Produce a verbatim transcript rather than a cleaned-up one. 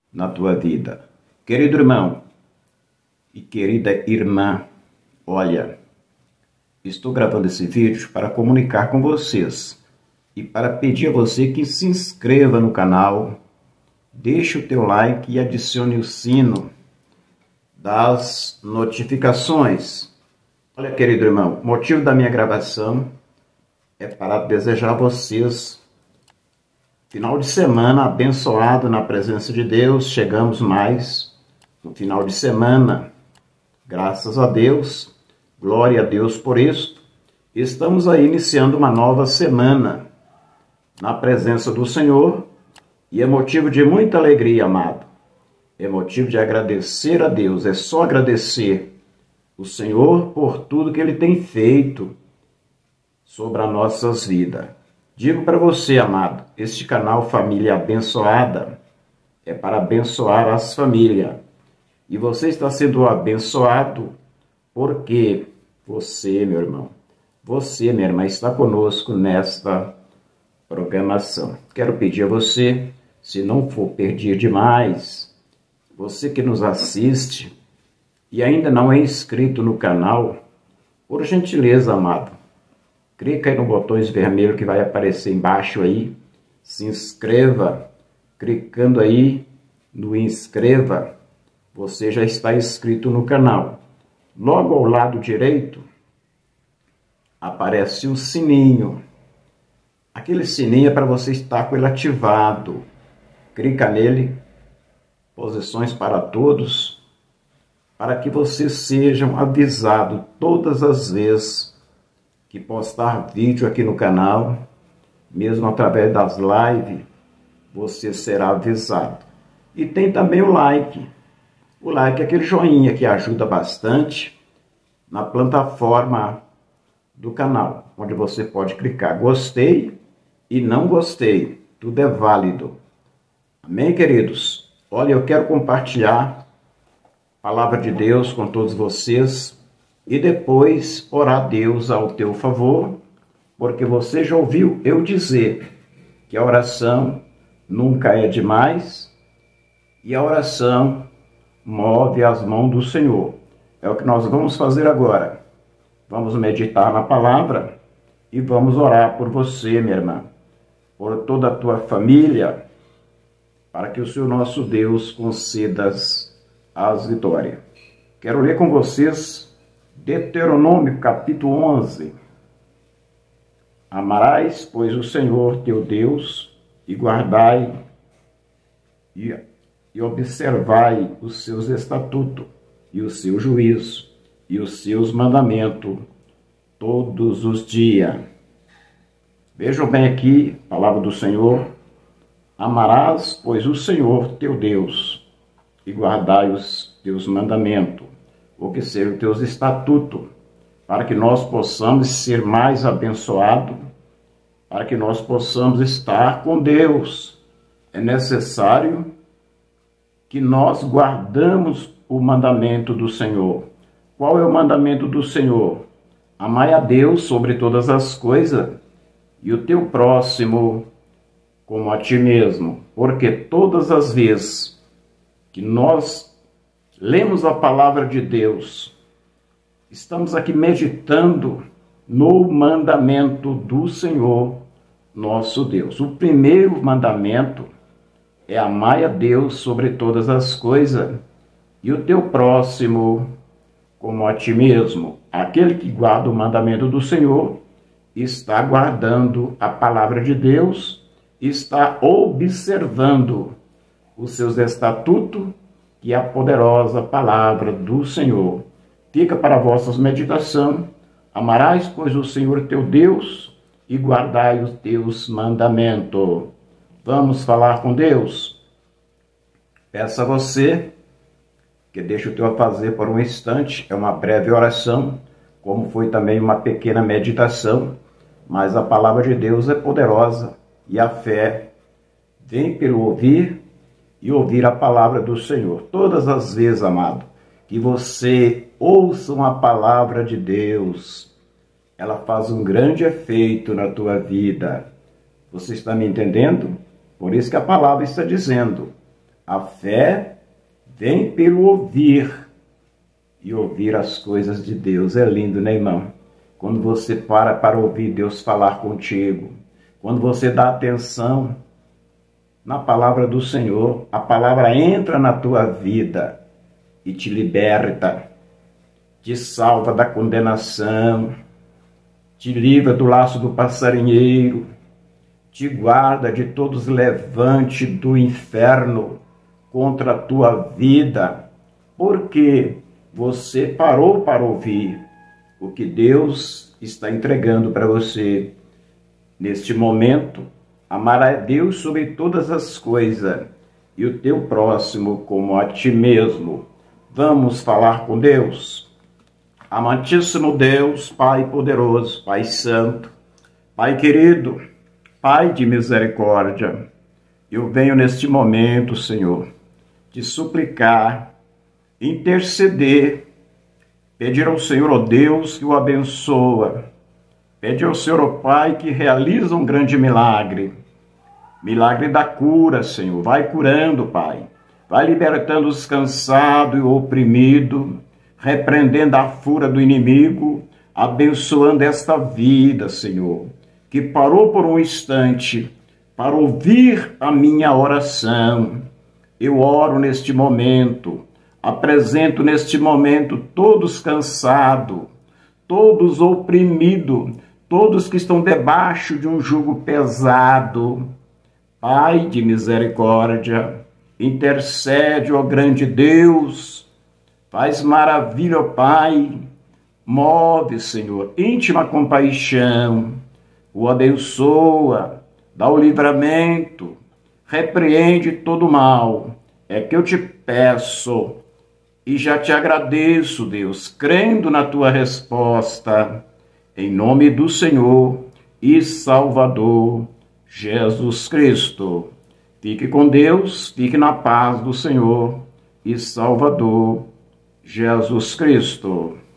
na tua vida. Querido irmão e querida irmã, olha, estou gravando esse vídeo para comunicar com vocês e para pedir a você que se inscreva no canal, deixe o teu like e adicione o sino das notificações. Olha, querido irmão, o motivo da minha gravação é para desejar a vocês final de semana abençoado na presença de Deus. Chegamos mais no final de semana, graças a Deus, glória a Deus por isso. Estamos aí iniciando uma nova semana na presença do Senhor e é motivo de muita alegria, amado. É motivo de agradecer a Deus, é só agradecer o Senhor por tudo que Ele tem feito sobre as nossas vidas. Digo para você, amado, este canal Família Abençoada é para abençoar as famílias. E você está sendo abençoado porque você, meu irmão, você, minha irmã, está conosco nesta programação. Quero pedir a você, se não for perder demais, você que nos assiste e ainda não é inscrito no canal, por gentileza, amado, clica aí no botões vermelho que vai aparecer embaixo aí, se inscreva, clicando aí no inscreva, você já está inscrito no canal. Logo ao lado direito, aparece o sininho. Aquele sininho é para você estar com ele ativado. Clica nele, posições para todos, para que vocês sejam avisados todas as vezes que postar vídeo aqui no canal, mesmo através das lives, você será avisado. E tem também o like. O like é aquele joinha que ajuda bastante na plataforma do canal, onde você pode clicar gostei e não gostei. Tudo é válido. Amém, queridos? Olha, eu quero compartilhar a palavra de Deus com todos vocês e depois orar a Deus ao teu favor, porque você já ouviu eu dizer que a oração nunca é demais e a oração move as mãos do Senhor. É o que nós vamos fazer agora. Vamos meditar na palavra e vamos orar por você, minha irmã, por toda a tua família, para que o Senhor nosso Deus conceda as vitórias. Quero ler com vocês Deuteronômio capítulo onze. Amarás, pois, o Senhor teu Deus e guardai e, e observai os seus estatutos e o seu juízo e os seus mandamentos todos os dias. Vejam bem aqui, palavra do Senhor. Amarás, pois, o Senhor teu Deus e guardai os teus mandamentos, o que seja os teus estatutos, para que nós possamos ser mais abençoados, para que nós possamos estar com Deus. É necessário que nós guardamos o mandamento do Senhor. Qual é o mandamento do Senhor? Amai a Deus sobre todas as coisas e o teu próximo como a ti mesmo. Porque todas as vezes que nós lemos a palavra de Deus, estamos aqui meditando no mandamento do Senhor nosso Deus. O primeiro mandamento é amar a Deus sobre todas as coisas e o teu próximo como a ti mesmo. Aquele que guarda o mandamento do Senhor está guardando a palavra de Deus, está observando os seus estatutos e a poderosa palavra do Senhor. Fica para vossas meditação. Amarás, pois, o Senhor teu Deus e guardai os teus mandamentos. Vamos falar com Deus? Peço a você que deixe o teu a fazer por um instante. É uma breve oração, como foi também uma pequena meditação, mas a palavra de Deus é poderosa e a fé vem pelo ouvir e ouvir a palavra do Senhor. Todas as vezes, amado, que você ouça uma palavra de Deus, ela faz um grande efeito na tua vida. Você está me entendendo? Por isso que a palavra está dizendo, A fé vem pelo ouvir, e ouvir as coisas de Deus. É lindo, né, irmão? Quando você para para ouvir Deus falar contigo, quando você dá atenção na palavra do Senhor, a palavra entra na tua vida e te liberta, te salva da condenação, te livra do laço do passarinheiro, te guarda de todos os levantes do inferno contra a tua vida, porque você parou para ouvir o que Deus está entregando para você. Neste momento, amar a Deus sobre todas as coisas e o teu próximo como a ti mesmo. Vamos falar com Deus? Amantíssimo Deus, Pai poderoso, Pai santo, Pai querido, Pai de misericórdia, eu venho neste momento, Senhor, te suplicar, interceder, pedir ao Senhor, ó Deus, que o abençoa, pedir ao Senhor, ó Pai, que realiza um grande milagre, milagre da cura, Senhor, vai curando, Pai, vai libertando os cansados e oprimidos, repreendendo a fúria do inimigo, abençoando esta vida, Senhor, que parou por um instante para ouvir a minha oração. Eu oro neste momento, apresento neste momento todos cansados, todos oprimidos, todos que estão debaixo de um jugo pesado. Pai de misericórdia, intercede, ó grande Deus, faz maravilha, ó Pai, move, Senhor, íntima compaixão, o abençoa, dá o livramento, repreende todo o mal. É que eu te peço e já te agradeço, Deus, crendo na tua resposta, em nome do Senhor e Salvador Jesus Cristo. Fique com Deus, fique na paz do Senhor e Salvador Jesus Cristo.